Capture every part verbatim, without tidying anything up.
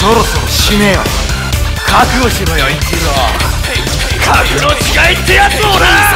そろそろ死ねよ。覚悟しろよ一郎。格の違いってやつをな。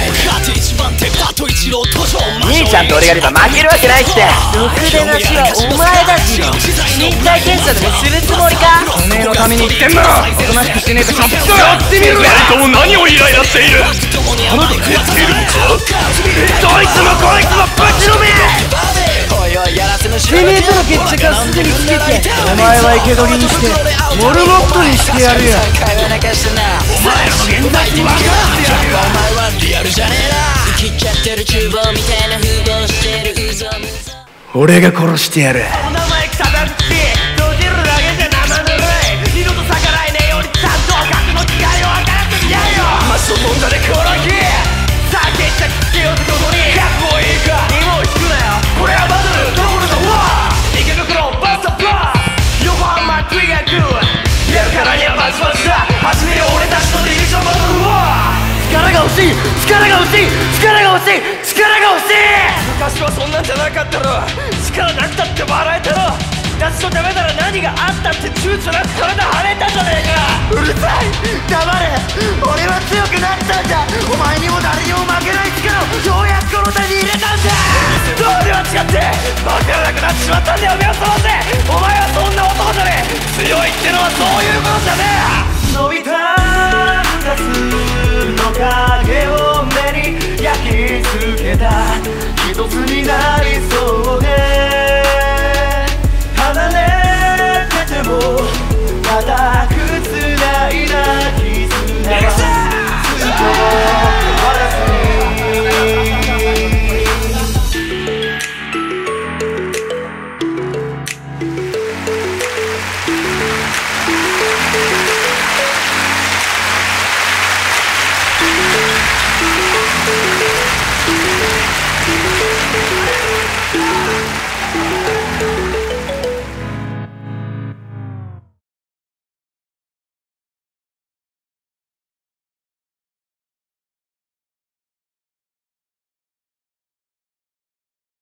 兄ちゃんと俺がいれば負けるわけないって。 ろくでなしはお前だし、身体検査でもするつもりか。 おめえのために言ってんだろ。おとなしくしねえとショップやってみるわ。二人とも何をイライラしている。あなた減っているのか。どいつもこいつもぶちのめ。 てめえとの決着はすでにつけて、お前は生け捕りにしてモルモットにしてやるよ。 お前らの現在地分からせてやるよ。 お前はリアルじゃねえな。生きちゃってる厨房みたいな風貌してるうぞむぞ。 俺が殺してやる。 お名前腐らんし閉じるだけじゃ生ぬるい。二度と逆らえねえようにちゃんと格の違いを分からせてやるよ。マストモンダで殺きさあ決着つけようってことに覚悟いいか。芋を引くなよ。これはバトルどころのワー。池袋バストブラス横浜トリガーグーやるからにはまずまずだ。始めよう俺たちのディビジョンバトルワー。力が欲しい力が欲しい力が欲しい力が欲しい。昔はそんなんじゃなかったろ。力なくたって笑えたろ。私とダメなら何があったって躊躇なく体張れたじゃねえか。うるさい黙れ。俺は強くなったんだ。お前にも誰にも負けない力をようやくこの手に入れ